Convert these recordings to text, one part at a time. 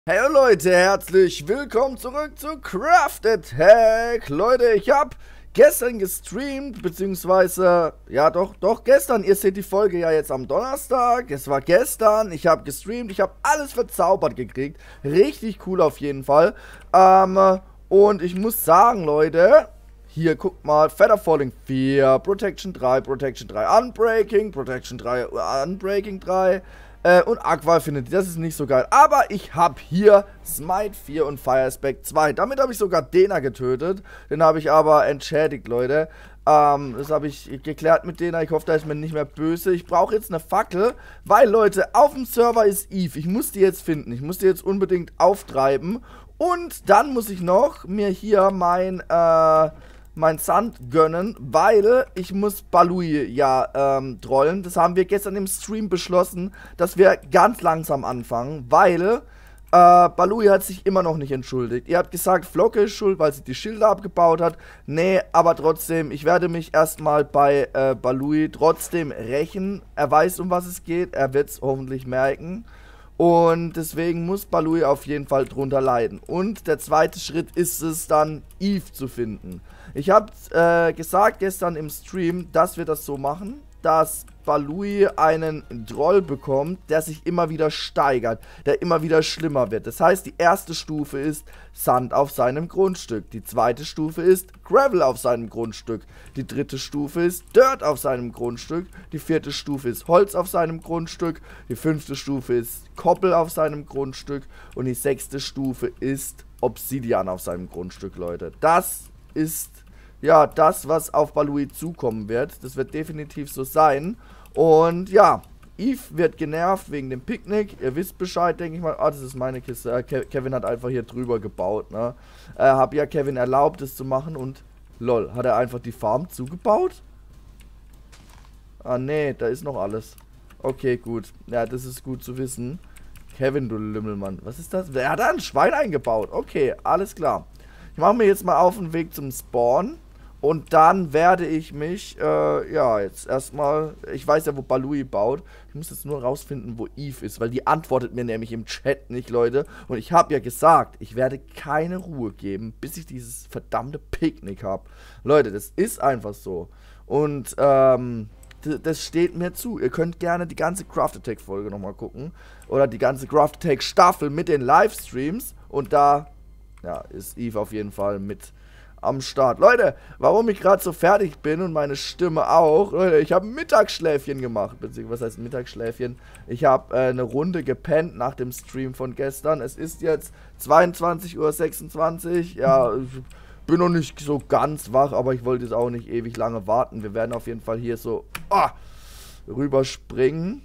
Hey Leute, herzlich willkommen zurück zu Craft Attack. Leute, ich habe gestern gestreamt, beziehungsweise, ja doch gestern. Ihr seht die Folge ja jetzt am Donnerstag. Es war gestern, ich habe gestreamt, ich habe alles verzaubert gekriegt. Richtig cool auf jeden Fall. Und ich muss sagen, Leute, hier, guckt mal, Feather Falling 4, Protection 3, Unbreaking, Protection 3, Unbreaking 3. Und Aqua findet, das ist nicht so geil. Aber ich habe hier Smite 4 und Fire Spec 2. Damit habe ich sogar Dena getötet. Den habe ich aber entschädigt, Leute. Das habe ich geklärt mit Dena. Ich hoffe, da ist mir nicht mehr böse. Ich brauche jetzt eine Fackel, weil, Leute, auf dem Server ist Eve. Ich muss die jetzt finden. Ich muss die jetzt unbedingt auftreiben. Und dann muss ich noch mir hier mein Sand gönnen, weil ich muss Balui ja trollen. Das haben wir gestern im Stream beschlossen, dass wir ganz langsam anfangen, weil Balui hat sich immer noch nicht entschuldigt. Ihr habt gesagt, Flocke ist schuld, weil sie die Schilder abgebaut hat. Nee, aber trotzdem, ich werde mich erstmal bei Balui trotzdem rächen. Er weiß, um was es geht, er wird es hoffentlich merken. Und deswegen muss Balui auf jeden Fall drunter leiden. Und der zweite Schritt ist es dann, Eve zu finden. Ich habe gesagt gestern im Stream, dass wir das so machen, dass Balui einen Troll bekommt, der sich immer wieder steigert, der immer wieder schlimmer wird. Das heißt, die erste Stufe ist Sand auf seinem Grundstück. Die zweite Stufe ist Gravel auf seinem Grundstück. Die dritte Stufe ist Dirt auf seinem Grundstück. Die vierte Stufe ist Holz auf seinem Grundstück. Die fünfte Stufe ist Koppel auf seinem Grundstück. Und die sechste Stufe ist Obsidian auf seinem Grundstück, Leute. Das ist ja das, was auf Balui zukommen wird. Das wird definitiv so sein. Und ja, Eve wird genervt wegen dem Picknick. Ihr wisst Bescheid, denke ich mal. Ah, das ist meine Kiste. Kevin hat einfach hier drüber gebaut, ne? Hab ja Kevin erlaubt, das zu machen und lol, hat er einfach die Farm zugebaut? Ah, nee, da ist noch alles. Okay, gut. Ja, das ist gut zu wissen. Kevin, du Lümmelmann. Was ist das? Er hat da ein Schwein eingebaut. Okay, alles klar. Ich mache mir jetzt mal auf den Weg zum Spawn. Und dann werde ich mich, ja, jetzt erstmal, ich weiß ja, wo Balui baut. Ich muss jetzt nur rausfinden, wo Eve ist, weil die antwortet mir nämlich im Chat nicht, Leute. Und ich habe ja gesagt, ich werde keine Ruhe geben, bis ich dieses verdammte Picknick habe. Leute, das ist einfach so. Und, das steht mir zu. Ihr könnt gerne die ganze Craft Attack Folge nochmal gucken. Oder die ganze Craft Attack Staffel mit den Livestreams. Und da, ja, ist Eve auf jeden Fall mit am Start. Leute, warum ich gerade so fertig bin und meine Stimme auch. Leute, ich habe ein Mittagsschläfchen gemacht. Beziehungsweise, was heißt Mittagsschläfchen? Ich habe eine Runde gepennt nach dem Stream von gestern. Es ist jetzt 22:26 Uhr. Ja, ich bin noch nicht so ganz wach, aber ich wollte jetzt auch nicht ewig lange warten. Wir werden auf jeden Fall hier so rüberspringen.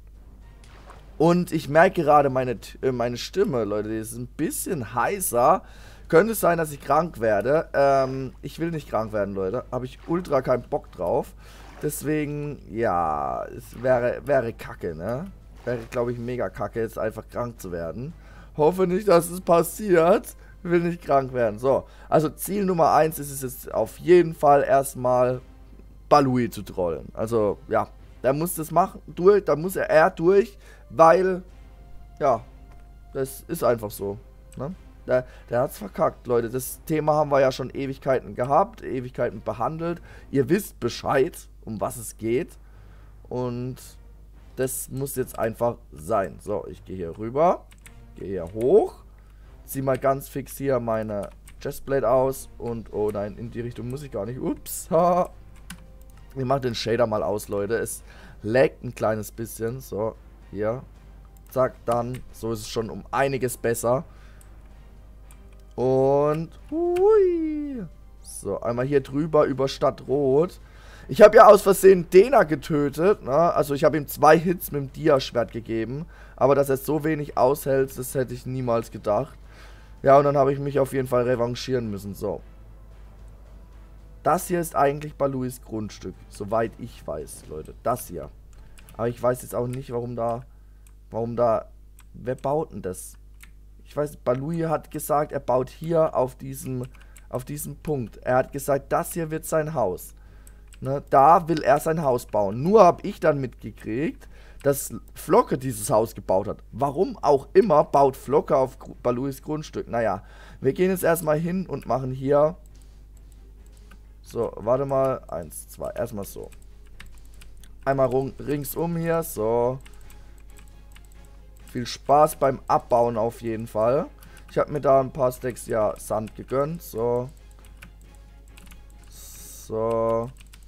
Und ich merke gerade meine Stimme, Leute. Die ist ein bisschen heißer. Könnte es sein, dass ich krank werde. Ich will nicht krank werden, Leute. Habe ich ultra keinen Bock drauf. Deswegen, ja, es wäre kacke, ne? Wäre, glaube ich, mega kacke, jetzt einfach krank zu werden. Hoffe nicht, dass es passiert. Will nicht krank werden. So, also Ziel Nummer 1 ist es jetzt auf jeden Fall erstmal Balui zu trollen. Also, ja, der muss das machen, da muss er durch, weil, ja, das ist einfach so, ne? Der hat's verkackt, Leute. Das Thema haben wir ja schon Ewigkeiten gehabt, Ewigkeiten behandelt. Ihr wisst Bescheid, um was es geht. Und das muss jetzt einfach sein. So, ich gehe hier rüber, gehe hier hoch, ziehe mal ganz fix hier meine Chestplate aus. Und, oh nein, in die Richtung muss ich gar nicht. Ups, ha. Ich mache den Shader mal aus, Leute. Es laggt ein kleines bisschen. So, hier. Zack, dann. So ist es schon um einiges besser. Und hui. So, einmal hier drüber über Stadtrot. Ich habe ja aus Versehen Dena getötet, ne? Also ich habe ihm 2 Hits mit dem Dia-Schwert gegeben. Aber dass er so wenig aushält, das hätte ich niemals gedacht. Ja, und dann habe ich mich auf jeden Fall revanchieren müssen. So. Das hier ist eigentlich Baluis Grundstück. Soweit ich weiß, Leute. Das hier. Aber ich weiß jetzt auch nicht, warum da... Wer baut denn das? Ich weiß, Balui hat gesagt, er baut hier auf diesem Punkt. Er hat gesagt, das hier wird sein Haus. Ne, da will er sein Haus bauen. Nur habe ich dann mitgekriegt, dass Flocke dieses Haus gebaut hat. Warum auch immer baut Flocke auf Baluis Grundstück. Naja, wir gehen jetzt erstmal hin und machen hier... So, warte mal. 1, 2, erstmal so. Einmal ringsum hier, so. Viel Spaß beim Abbauen auf jeden Fall. Ich habe mir da ein paar Stacks, ja, Sand gegönnt, so. So.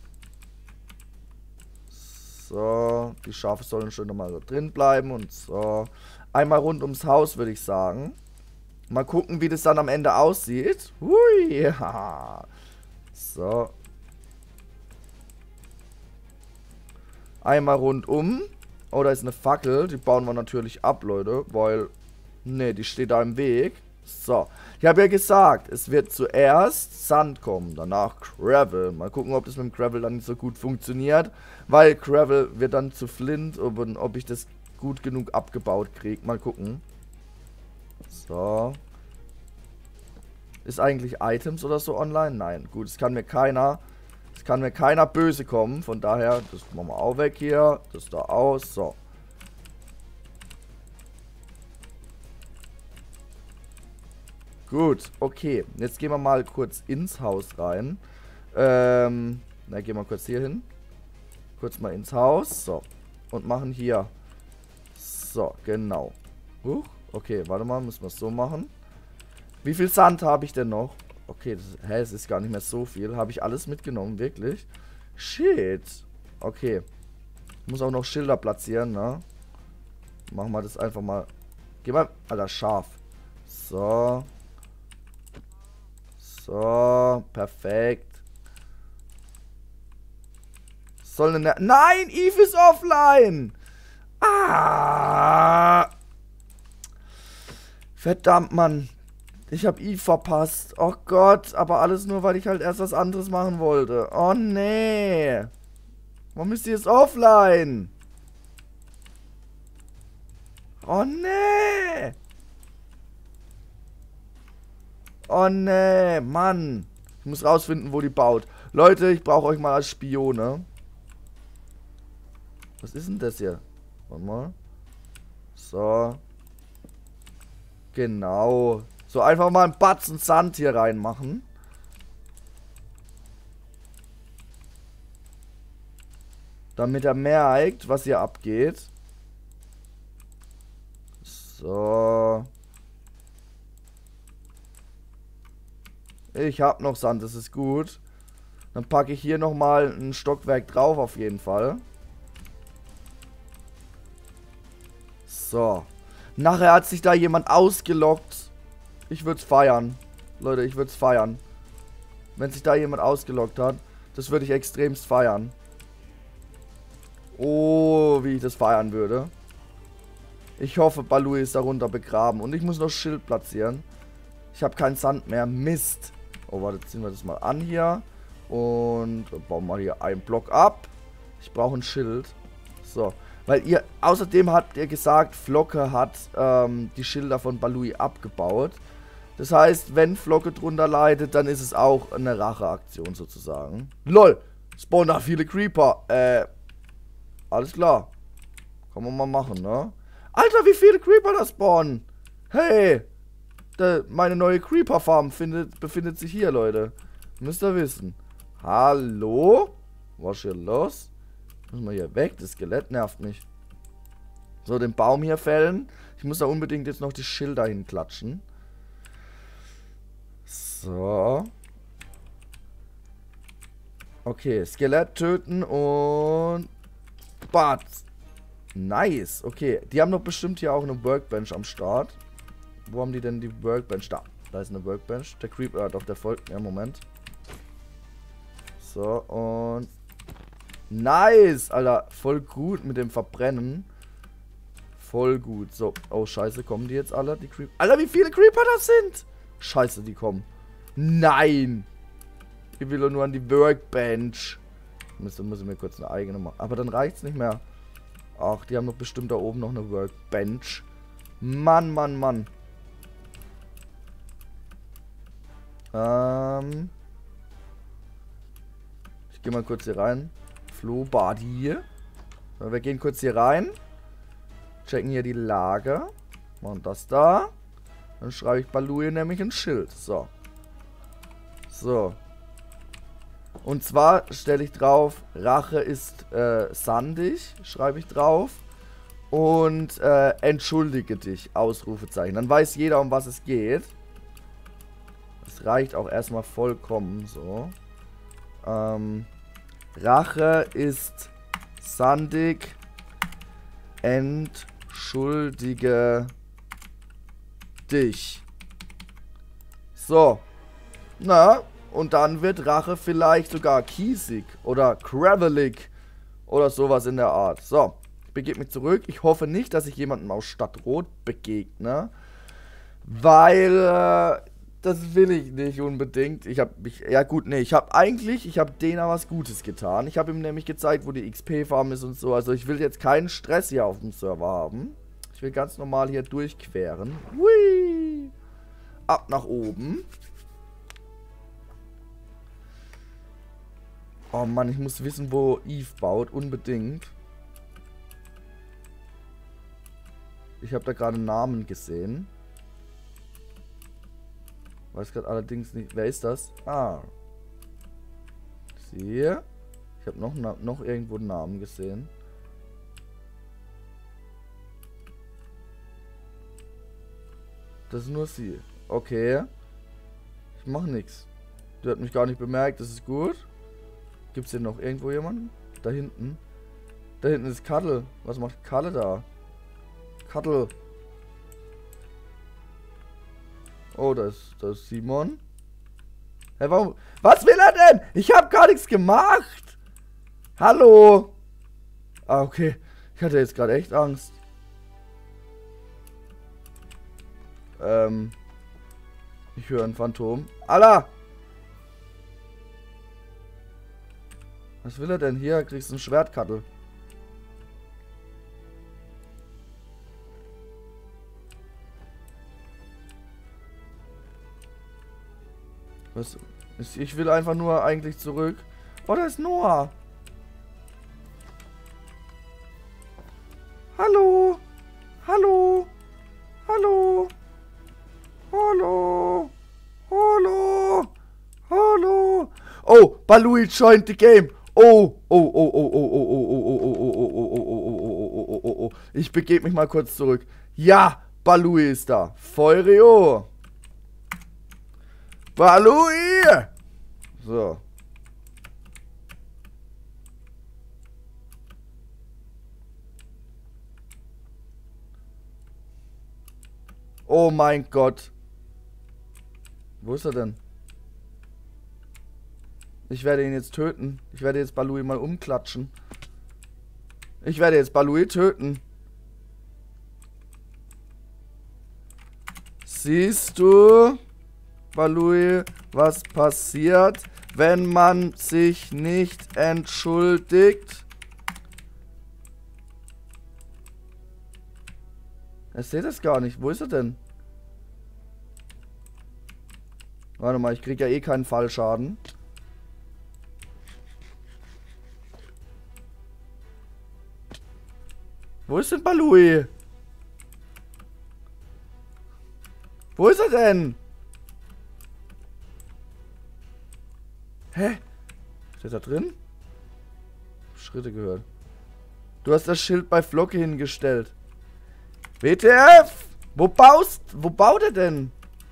So, die Schafe sollen schon nochmal so drin bleiben und so. Einmal rund ums Haus, würde ich sagen. Mal gucken, wie das dann am Ende aussieht. Hui, ja. So. Einmal rundum. Oh, da ist eine Fackel. Die bauen wir natürlich ab, Leute, weil... Ne, die steht da im Weg. So. Ich habe ja gesagt, es wird zuerst Sand kommen, danach Gravel. Mal gucken, ob das mit dem Gravel dann nicht so gut funktioniert. Weil Gravel wird dann zu Flint, ob ich das gut genug abgebaut kriege. Mal gucken. So. Ist eigentlich Items oder so online? Nein. Gut, es kann mir keiner böse kommen. Von daher, das machen wir auch weg hier. Das da aus. So. Gut, okay. Jetzt gehen wir mal kurz ins Haus rein. Gehen wir kurz hier hin. Kurz mal ins Haus. So. Und machen hier. So, genau. Okay, warte mal, müssen wir es so machen. Wie viel Sand habe ich denn noch? Okay, es ist gar nicht mehr so viel. Habe ich alles mitgenommen, wirklich? Shit. Okay. Ich muss auch noch Schilder platzieren, ne? Machen wir das einfach mal. Geh mal, Alter, scharf. So. So, perfekt. Soll eine... Nein, Eve ist offline! Ah! Verdammt, Mann. Ich habe Eve verpasst. Oh Gott, aber alles nur, weil ich halt erst was anderes machen wollte. Oh nee. Warum ist die jetzt offline? Oh nee. Oh nee, Mann. Ich muss rausfinden, wo die baut. Leute, ich brauche euch mal als Spione. Was ist denn das hier? Warte mal. So. Genau. So, einfach mal einen Batzen Sand hier reinmachen. Damit er merkt, was hier abgeht. So. Ich habe noch Sand, das ist gut. Dann packe ich hier nochmal ein Stockwerk drauf, auf jeden Fall. So. Nachher hat sich da jemand ausgelockt. Ich würde es feiern. Leute, ich würde es feiern. Wenn sich da jemand ausgelockt hat. Das würde ich extremst feiern. Oh, wie ich das feiern würde. Ich hoffe, Balui ist darunter begraben. Und ich muss noch Schild platzieren. Ich habe keinen Sand mehr. Mist. Oh, warte, ziehen wir das mal an hier. Und bauen mal hier einen Block ab. Ich brauche ein Schild. So. Weil ihr, außerdem habt ihr gesagt, Flocke hat die Schilder von Balui abgebaut. Das heißt, wenn Flocke drunter leidet, dann ist es auch eine Racheaktion sozusagen. LOL! Spawnen da viele Creeper. Alles klar. Kann man mal machen, ne? Alter, wie viele Creeper da spawnen! Hey! Meine neue Creeper-Farm befindet sich hier, Leute. Müsst ihr wissen. Hallo? Was ist hier los? Müssen wir hier weg? Das Skelett nervt mich. So, den Baum hier fällen. Ich muss da unbedingt jetzt noch die Schilder hinklatschen. So. Okay, Skelett töten und... Bad. Nice. Okay, die haben doch bestimmt hier auch eine Workbench am Start. Wo haben die denn die Workbench? Da ist eine Workbench. Der Creeper, doch, der folgt mir. Moment. So, und... Nice, Alter. Voll gut mit dem Verbrennen. Voll gut. So. Oh, scheiße. Kommen die jetzt alle? Die Creeper. Alter, wie viele Creeper das sind? Scheiße, die kommen. Nein. Ich will doch nur an die Workbench. Muss ich mir kurz eine eigene machen. Aber dann reicht's nicht mehr. Ach, die haben doch bestimmt da oben noch eine Workbench. Mann, Mann, Mann. Ich gehe mal kurz hier rein. Flo Badi. So, wir gehen kurz hier rein. Checken hier die Lage. Machen das da. Dann schreibe ich Balui nämlich ein Schild. So. So. Und zwar stelle ich drauf, Rache ist sandig, schreibe ich drauf. Und entschuldige dich, Ausrufezeichen. Dann weiß jeder, um was es geht. Das reicht auch erstmal vollkommen so. Rache ist sandig, entschuldige dich. So. Na, und dann wird Rache vielleicht sogar kiesig oder gravelig oder sowas in der Art. So, ich begebe mich zurück. Ich hoffe nicht, dass ich jemandem aus Stadtrot begegne, weil das will ich nicht unbedingt. Ich habe denen was Gutes getan. Ich habe ihm nämlich gezeigt, wo die XP-Farm ist und so. Also ich will jetzt keinen Stress hier auf dem Server haben. Ich will ganz normal hier durchqueren. Hui! Ab nach oben. Oh Mann, ich muss wissen, wo Eve baut. Unbedingt. Ich habe da gerade Namen gesehen. Weiß gerade allerdings nicht. Wer ist das? Ah. Sehe. Ich habe noch irgendwo einen Namen gesehen. Das ist nur sie. Okay. Ich mache nichts. Die hat mich gar nicht bemerkt. Das ist gut. Gibt es hier noch irgendwo jemanden? Da hinten. Da hinten ist Cuddle. Was macht Cuddle da? Cuddle. Oh, da ist Simon. Hä, warum? Was will er denn? Ich habe gar nichts gemacht. Hallo. Ah, okay. Ich hatte jetzt gerade echt Angst. Ich höre ein Phantom. Allah! Was will er denn hier? Kriegst du ein Schwertkattel. Was? Ich will einfach nur eigentlich zurück. Oh, da ist Noah. Hallo. Hallo. Hallo. Hallo. Hallo. Hallo. Oh, Balui joined the game. Oh, oh, oh, oh, oh, oh, oh, oh, oh, oh, oh, oh, oh, oh, oh, oh. Ich begebe mich mal kurz zurück. Ja, Balui ist da. Feurio. Balui. So. Oh mein Gott. Wo ist er denn? Ich werde ihn jetzt töten. Ich werde jetzt Balui mal umklatschen. Ich werde jetzt Balui töten. Siehst du, Balui, was passiert, wenn man sich nicht entschuldigt? Ich sehe das gar nicht. Wo ist er denn? Warte mal, ich kriege ja eh keinen Fallschaden. Wo ist denn Balui? Wo ist er denn? Hä? Ist er da drin? Schritte gehört. Du hast das Schild bei Flocke hingestellt. WTF! Wo baut er denn?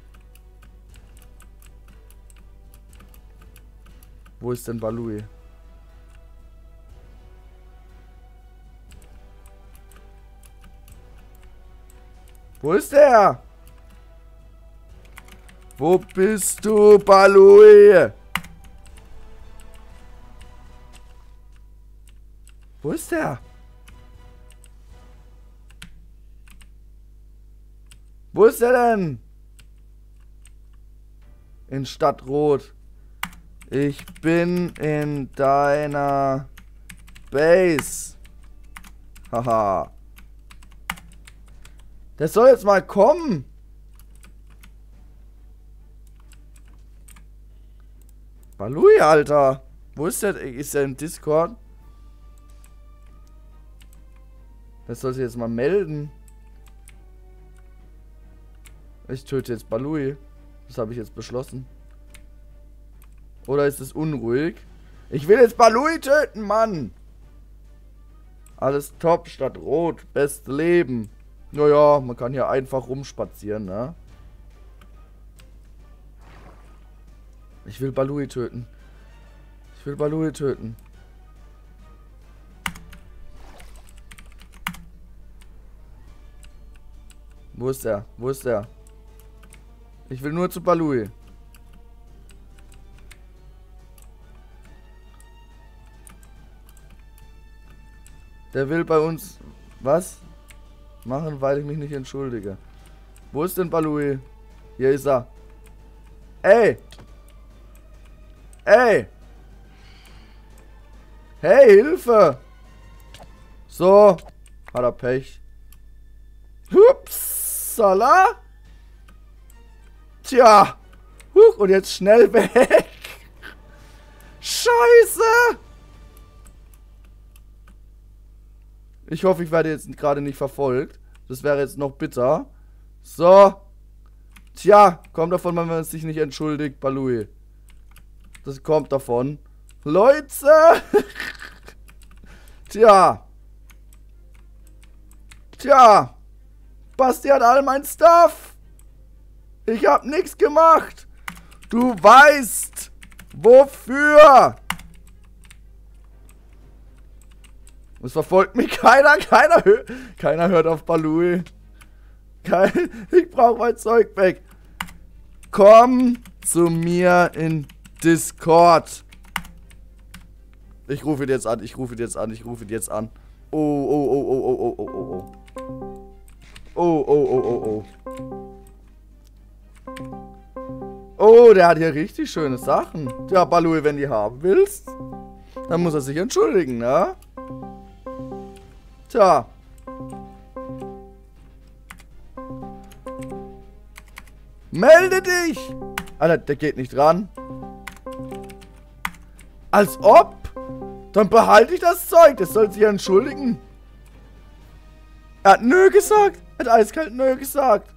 Wo ist denn Balui? Wo ist der? Wo bist du, Balui? Wo ist der? Wo ist der denn? In Stadtrot. Ich bin in deiner Base. Haha. Der soll jetzt mal kommen. Balui, Alter. Wo ist der? Ist der im Discord? Er soll sich jetzt mal melden. Ich töte jetzt Balui. Das habe ich jetzt beschlossen. Oder ist es unruhig? Ich will jetzt Balui töten, Mann! Alles top statt rot. Beste Leben. Naja, man kann hier einfach rumspazieren, ne? Ich will Balui töten. Ich will Balui töten. Wo ist er? Wo ist er? Ich will nur zu Balui. Der will bei uns was machen, weil ich mich nicht entschuldige. Wo ist denn Balui? Hier ist er. Ey! Ey! Hey, Hilfe! So. Hat er Pech. Hupsala! Tja! Huch, und jetzt schnell weg! Scheiße! Ich hoffe, ich werde jetzt gerade nicht verfolgt. Das wäre jetzt noch bitter. So. Tja, kommt davon, wenn man sich nicht entschuldigt, Balui. Das kommt davon. Leute! Tja. Tja. Basti hat all mein Stuff. Ich hab nichts gemacht. Du weißt, wofür. Es verfolgt mich keiner. Keiner hört auf Balui. Ich brauche mein Zeug weg. Komm zu mir in Discord. Ich rufe ihn jetzt an. Ich rufe ihn jetzt an. Ich rufe ihn jetzt an. Oh. Oh, der hat hier richtig schöne Sachen. Ja, Balui, wenn du die haben willst, dann muss er sich entschuldigen, ne? Tja. Melde dich! Alter, der geht nicht dran. Als ob? Dann behalte ich das Zeug. Das soll sich entschuldigen. Er hat nö gesagt. Er hat eiskalt nö gesagt.